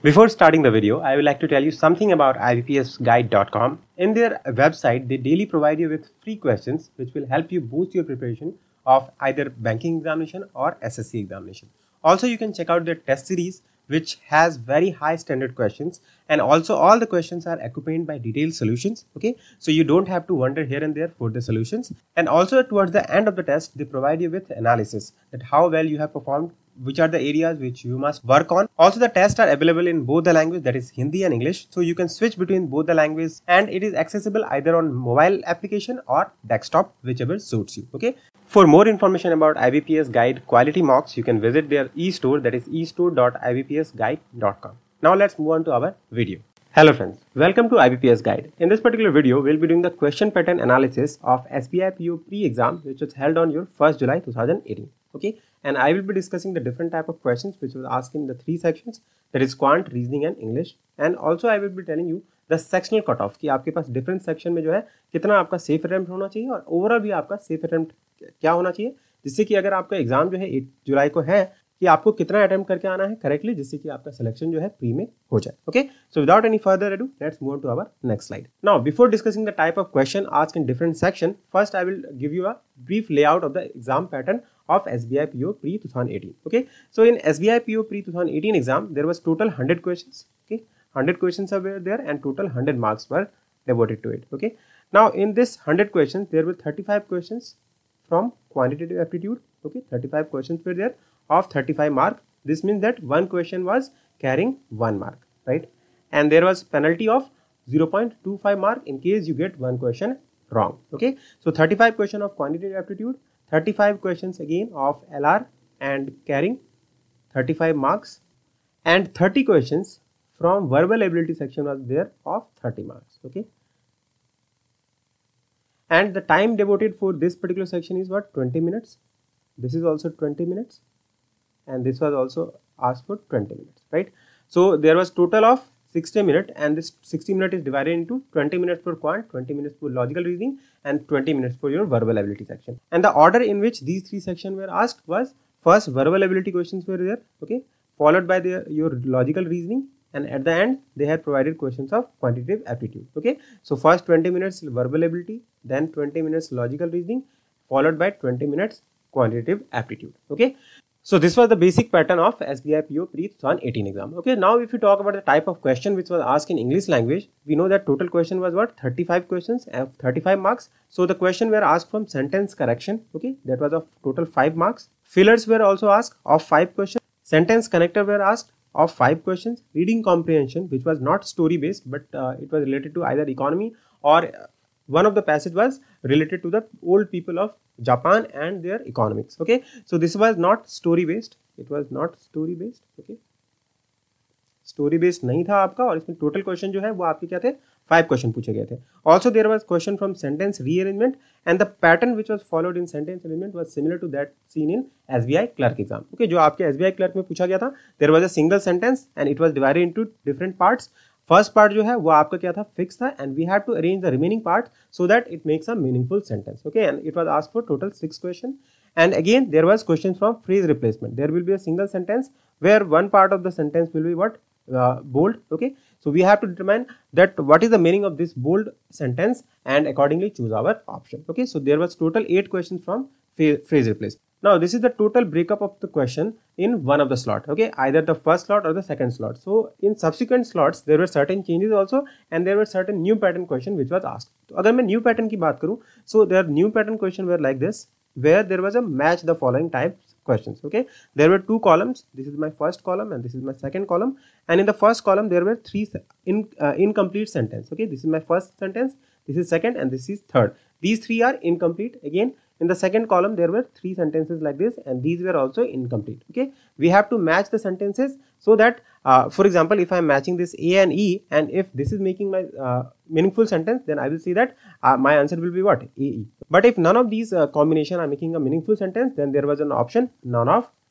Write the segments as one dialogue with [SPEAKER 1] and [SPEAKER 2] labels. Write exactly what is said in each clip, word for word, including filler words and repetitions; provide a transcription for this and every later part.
[SPEAKER 1] Before starting the video, I would like to tell you something about I B P S guide dot com. In their website, they daily provide you with free questions which will help you boost your preparation of either banking examination or S S C examination. Also, you can check out their test series which has very high standard questions, and also all the questions are accompanied by detailed solutions. Okay, so you don't have to wander here and there for the solutions. And also towards the end of the test, they provide you with analysis that how well you have performed, which are the areas which you must work on. Also, the tests are available in both the language, that is Hindi and English, so you can switch between both the languages, and it is accessible either on mobile application or desktop, whichever suits you. Okay, for more information about I B P S guide quality mocks, you can visit their e-store, that is e store dot I B P S guide dot com. Now let's move on to our video. Hello friends, welcome to I B P S Guide. In this particular video, we'll be doing the question pattern analysis of S B I P O pre-exam which was held on your first July two thousand eighteen. Okay, and I will be discussing the different type of questions which was asked in the three sections, that is quant, reasoning and English. And also I will be telling you the sectional cutoff कि आपके पास different section में जो है कितना आपका safe attempt होना चाहिए और overall भी आपका safe attempt क्या होना चाहिए, जिससे कि अगर आपका एग्जाम जो है आठ जुलाई को है कि आपको कितना अटेम्प्ट करके आना है करेक्टली, जिससे कि आपका सिलेक्शन जो है प्री में हो जाए. Okay, so without any further ado let's move on to our next slide. Now before discussing the type of question asked in different section, first I will give you a brief layout of the exam pattern of S B I P O pre twenty eighteen. Okay, so in S B I P O pre twenty eighteen exam there was total one hundred questions. Okay, one hundred questions were there and total one hundred marks were devoted to it. Okay, now in this one hundred questions there were thirty-five questions from quantitative aptitude. Okay, thirty-five questions were there of thirty-five mark. This means that one question was carrying one mark, right? And there was penalty of zero point two five mark in case you get one question wrong. Okay, so thirty-five question of quantitative aptitude, thirty-five questions again of L R and carrying thirty-five marks, and thirty questions from verbal ability section was there of thirty marks. Okay, and the time devoted for this particular section is what, twenty minutes. This is also twenty minutes, and this was also asked for twenty minutes, right? So there was total of sixty minutes, and this sixty minutes is divided into twenty minutes for quant, twenty minutes for logical reasoning and twenty minutes for your verbal ability section. And the order in which these three sections were asked was, first verbal ability questions were there, okay, followed by the, your logical reasoning, and at the end they had provided questions of quantitative aptitude. Okay, so first twenty minutes verbal ability, then twenty minutes logical reasoning, followed by twenty minutes quantitative aptitude. Okay, so this was the basic pattern of S B I P O pre twenty eighteen exam. Okay, now if you talk about the type of question which was asked in English language, we know that total question was what, thirty-five questions of thirty-five marks. So the question were asked from sentence correction. Okay, that was of total five marks. Fillers were also asked of five questions. Sentence connector were asked of five questions. Reading comprehension, which was not story based, but uh, it was related to either economy or uh, one of the passage was related to the old people of Japan and their economics. Okay, so this was not story based, it was not story based. Okay, story based नहीं था आपका, और इसमें total question जो है वो आपके क्या थे, five question पूछे गए थे. Also there was question from sentence rearrangement, and the pattern which was followed in sentence arrangement was similar to that seen in S B I clerk exam. Okay, जो आपके S B I clerk में पूछा गया था, there was a single sentence and it was divided into different parts. First part जो है वो आपका क्या था, फिक्स था, and we have to arrange the remaining part so that it makes a meaningful sentence. Okay, and it was asked for total six question, and again there was question from phrase replacement. There will be a single sentence where one part of the sentence will be what, bold. Okay, so we have to determine that what is the meaning of this bold sentence and accordingly choose our option. Okay, so there was total eight questions from phrase replacement. Now this is the total breakup of the question in one of the slot. Okay, either the first slot or the second slot. So in subsequent slots there were certain changes also, and there were certain new pattern question which was asked. तो अगर मैं new pattern की बात करूँ, so there new pattern question were like this, where there was a match the following types questions. Okay, there were two columns. This is my first column and this is my second column, and in the first column there were three in uh, incomplete sentence. Okay, this is my first sentence, this is second, and this is third. These three are incomplete. Again in the second column there were three sentences like this, and these were also incomplete. Okay, we have to match the sentences so that uh, for example if I am matching this A and E, and if this is making my uh, meaningful sentence, then I will see that uh, my answer will be what, A E. But if none of these uh, combination are making a meaningful sentence, then there was an option none of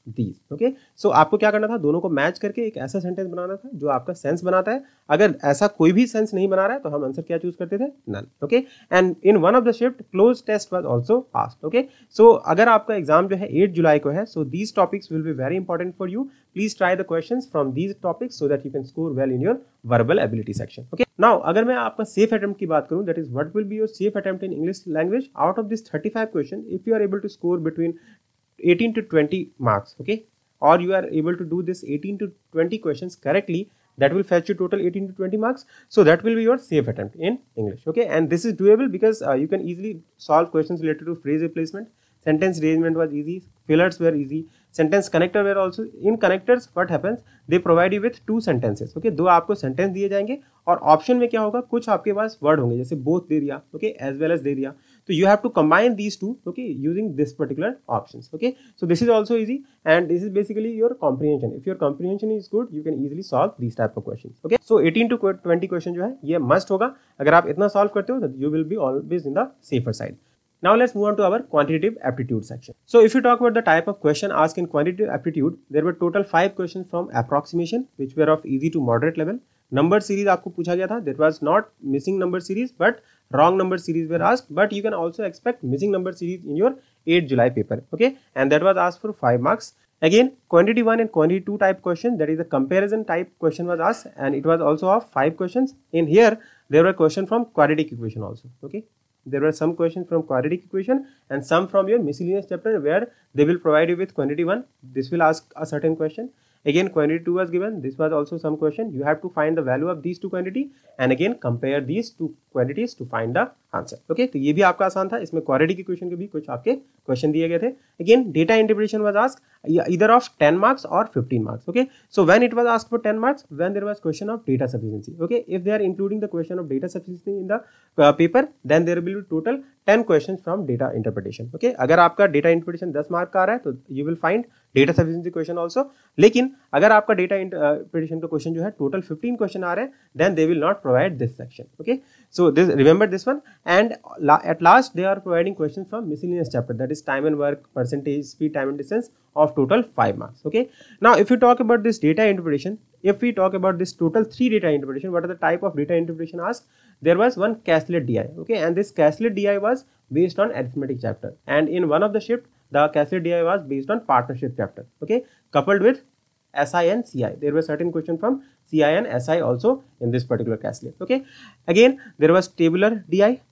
[SPEAKER 1] these. Okay, so आपको क्या करना था, दोनों को match करके एक ऐसा sentence बनाना था जो आपका सेंस बनाता है. अगर ऐसा कोई भी सेंस नहीं बना रहा है तो हम आंसर क्या चूज करते थे, null. Okay, and in one of the shift cloze test was also asked. Okay, so अगर आपका एग्जाम जो है एट जुलाई को है, so these topics will be very important for you. Please try the questions from these topics so that you can score well in your verbal ability section. Okay, now अगर मैं आपका safe attempt की बात करूं, that is what will be your safe attempt in English language. Out of this thirty five question, if you are able to score between eighteen to twenty marks, okay, or you are able to do this eighteen to twenty questions correctly, that will fetch you total eighteen to twenty marks. So that will be your safe attempt in English. Okay, and this is doable because uh, you can easily solve questions related to phrase replacement. Sentence arrangement was easy, fillers were easy, sentence connector were also. In connectors what happens, they provide you with two sentences. Okay, दो आपको sentence दिए जाएंगे और option में क्या होगा, कुछ आपके पास वर्ड होंगे, जैसे both दे दिया, okay, as well as दे दिया. So you have to combine these two, okay, using this particular options. Okay, so this is also easy, and this is basically your comprehension. If your comprehension is good, you can easily solve these type of questions. Okay, so eighteen to twenty question जो है ये must होगा. अगर आप इतना solve करते हो, you will be always in the safer side. Now let's move on to our quantitative aptitude section. So if you talk about the type of question asked in quantitative aptitude, there were total five questions from approximation, which were of easy to moderate level. Number series आपको पूछा गया था. That was not missing number series, but wrong number series were asked. But you can also expect missing number series in your eighth July paper. Okay, and that was asked for five marks. Again, quantity one and quantity two type question, that is the comparison type question was asked, and it was also of five questions. In here, there were questions from quadratic equation also. Okay, there were some questions from quadratic equation and some from your miscellaneous chapter, where they will provide you with quantity one. This will ask a certain question. Again, quantity two was given. This was also some question. You have to find the value of these two quantity and again compare these two quantities to find the answer. Okay, तो ये भी आपका आसान था. इसमें quadratic equation के भी कुछ आपके question दिए गए थे. Again, data interpretation was asked either of ten marks or fifteen marks. Okay, so when it was asked for ten marks, when there was question of data sufficiency. Okay, if they are including the question of data sufficiency in the uh, paper, then there will be total ten questions from data interpretation. Okay, अगर आपका data interpretation ten mark का आ रहा है तो you will find data sufficiency question also. लेकिन अगर आपका data interpretation का question जो है total fifteen question आ रहे हैं, then they will not provide this section. Okay, so this, remember this one. And la at last they are providing questions from miscellaneous chapter, that is time and work, percentage, speed, time and distance, of total five marks. Okay, now if you talk about this data interpretation, if we talk about this total three data interpretation, what are the type of data interpretation asked? There was one Casslet D I. Okay, and this Casslet D I was based on arithmetic chapter, and in one of the shift the Casslet D I was based on partnership chapter. Okay, coupled with S I and C I. There were certain questions from C I and S I also in this particular Casslet. Okay, again there was tabular D I,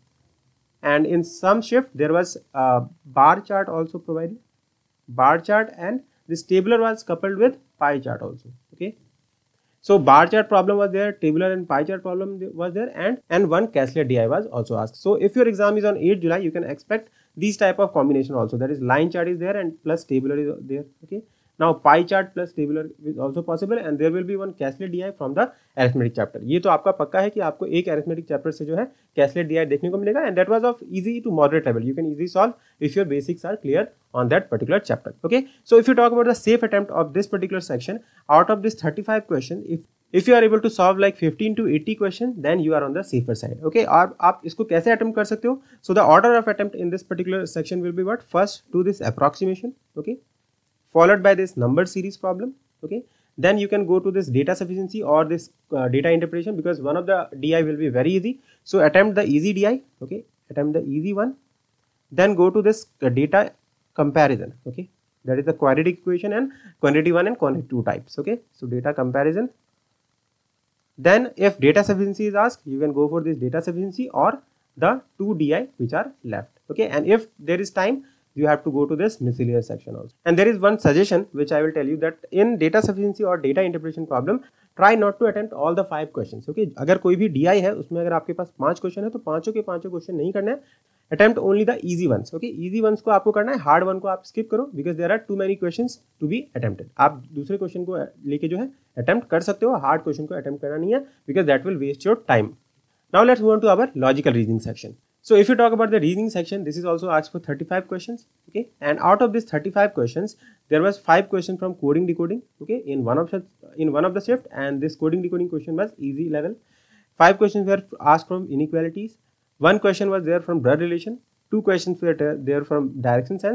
[SPEAKER 1] and in some shift there was a bar chart also provided. Bar chart, and this tabular was coupled with pie chart also. Okay, so bar chart problem was there, tabular and pie chart problem was there, and and one Casslet D I was also asked. So if your exam is on eighth July, you can expect these type of combination also, that is line chart is there and plus tabular is there. Okay, now pie chart plus tabular is also possible, and there will be one Casslet D I from the arithmetic chapter. ये तो आपका पक्का है कि आपको एक arithmetic chapter से जो है Casslet D I देखने को मिलेगा, and that was of easy to moderate level. You can easily solve if your basics are clear on that particular chapter. Okay, so if you talk about the safe attempt of this particular section, out of this thirty-five questions, if if you are able to solve like fifteen to eighty questions, then you are on the safer side. Okay, और आप इसको कैसे attempt कर सकते हो? So the order of attempt in this particular section will be what? First do this approximation. Okay, followed by this number series problem. Okay, then you can go to this data sufficiency or this uh, data interpretation, because one of the D I will be very easy. So attempt the easy D I. Okay, attempt the easy one. Then go to this uh, data comparison. Okay, that is the quadratic equation and quantity one and quantity two types. Okay, so data comparison. Then if data sufficiency is asked, you can go for this data sufficiency or the two D I which are left. Okay, and if there is time, you have to go to this miscellaneous section also. And there is one suggestion which I will tell you, that in data sufficiency or data interpretation problem, try not to attempt all the five questions. Okay, अगर कोई भी D I है उसमें अगर आपके पास पांच question है तो पांचों के पांचों क्वेश्चन नहीं करना है. Attempt only the easy ones. Okay, easy ones को आपको करना है, hard one को आप skip करो, because there are too many questions to be attempted. आप दूसरे क्वेश्चन को लेके जो है attempt कर सकते हो, hard question को attempt करना नहीं है, because that will waste your time. Now let's move on to our logical reasoning section. So if you talk about the reasoning section, this is also asked for thirty-five questions. Okay, and out of this thirty-five questions, there was five questions from coding decoding. Okay, in one of the in one of the shift, and this coding decoding question was easy level. Five questions were asked from inequalities. One question was there from blood relation. Two questions were there from direction sense.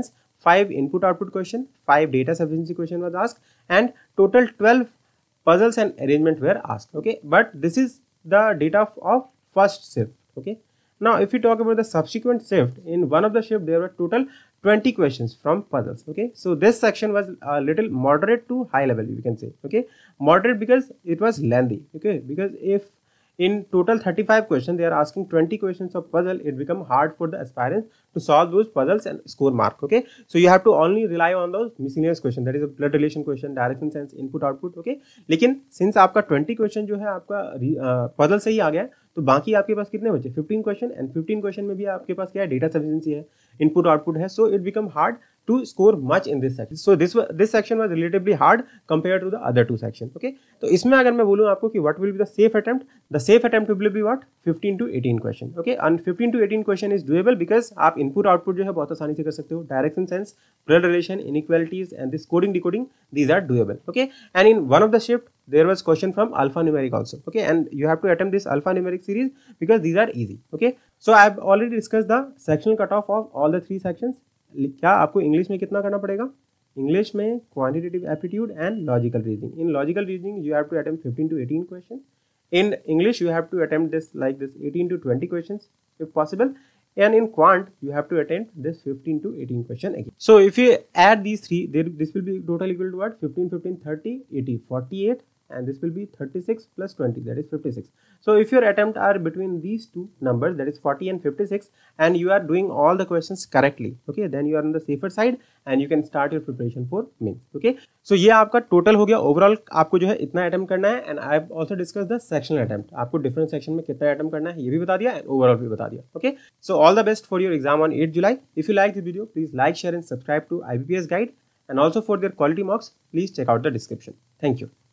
[SPEAKER 1] five input output question, five data sufficiency question was asked, and total twelve puzzles and arrangement were asked. Okay, but this is the data of, of first shift. Okay, now if we talk about the subsequent shift, in one of the shift there were total twenty questions from puzzles. Okay, so this section was a little moderate to high level, you can say. Okay, moderate because it was lengthy. Okay, because if in total thirty-five questions they are asking twenty questions of puzzle, it become hard for the aspirants to solve those puzzles and score mark. Okay, so you have to only rely on those miscellaneous question, that is a blood relation question, direction sense, input output. Okay, लेकिन since आपका twenty question जो है आपका puzzle से ही आ गया है, तो बाकी आपके पास कितने बचे fifteen question, and fifteen question में भी आपके पास क्या है, डेटा सफिशिएंसी है, इनपुट आउटपुट है, so it become hard to score much in this section. So this this section was relatively hard compared to the other two section. Okay, तो इसमें अगर मैं बोलूँ आपको कि what will be the safe attempt, the safe attempt will be what fifteen to eighteen question. Okay, and fifteen to eighteen question is doable because आप input output जो है बहुत आसानी से कर सकते हो, direction sense, blood relation, inequalities and this coding decoding, these are doable. Okay, and in one of the shift there was question from alphanumeric also. Okay, and you have to attempt this alphanumeric series because these are easy. Okay, so I have already discussed the sectional cutoff of all the three sections. क्या आपको English में कितना करना पड़ेगा, English में quantitative aptitude and logical reasoning. In logical reasoning you have to attempt fifteen to eighteen question. In English you have to attempt this like this eighteen to twenty questions if possible, and in quant you have to attempt this fifteen to eighteen question again. So if you add these three, there this will be total equal to what, fifteen, fifteen, thirty, eighty, forty-eight, and this will be thirty-six plus twenty, that is fifty-six. So if your attempt are between these two numbers, that is forty and fifty-six, and you are doing all the questions correctly, okay, then you are on the safer side and you can start your preparation for mains. Okay, so ये आपका total हो गया. Overall आपको जो है इतना attempt करना है, and I have also discussed the sectional attempt. आपको different section में कितना attempt करना है ये भी बता दिया, and overall भी बता दिया. Okay, so all the best for your exam on eighth July. If you like the video, please like, share and subscribe to I B P S Guide, and also for their quality marks, please check out the description. Thank you.